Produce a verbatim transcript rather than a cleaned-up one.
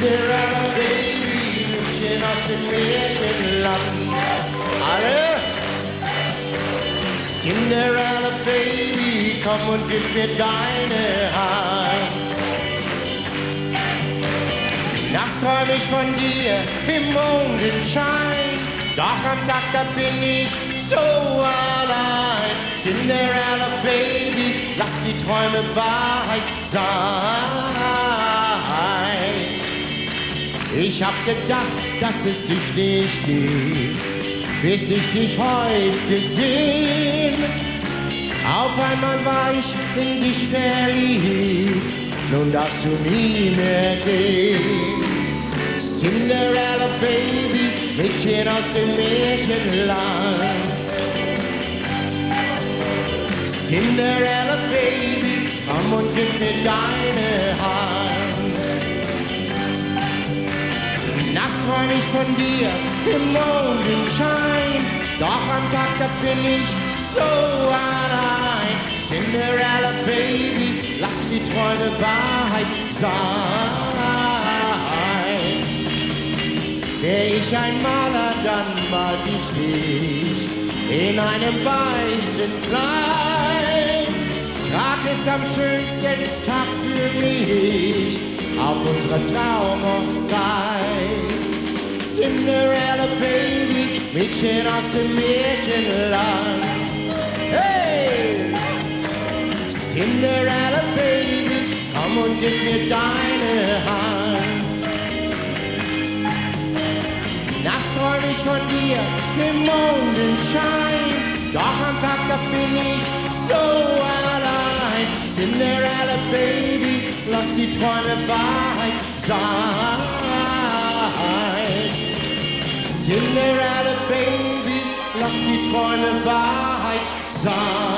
Cinderella Baby, Hündchen aus dem Märchenland. Alle? Cinderella Baby, komm und gib mir deine Hand. Nachts träum ich von dir im Mondenschein, doch am Tag, da bin ich so allein. Cinderella Baby, lass die Träume Wahrheit sein. Ich hab gedacht, dass es dich nicht gibt, bis ich dich heute gesehen. Auf einmal war ich in dich verliebt, nun darfst du nie mehr gehen. Cinderella Baby, Mädchen aus dem Märchenland. Cinderella Baby, komm und gib mir deine Hand. Nachts träum ich von dir im Mondenschein, doch am Tag, da bin ich so allein. Cinderella Baby, lass die Träume Wahrheit sein. Wär ich ein Maler, dann mal ich dich in einem weißen Kleid. Trag es am schönsten Tag für mich auf unserer Traumhochzeit. Cinderella Baby, Mädchen aus dem Märchenland. Hey! Cinderella Baby, komm und gib mir deine Hand. Nachts träum ich von dir im Mondenschein, doch am Tag, da bin ich so allein. Cinderella Baby, lass die Träume Wahrheit sein. Cinderella Baby, lass die Träume Wahrheit sein.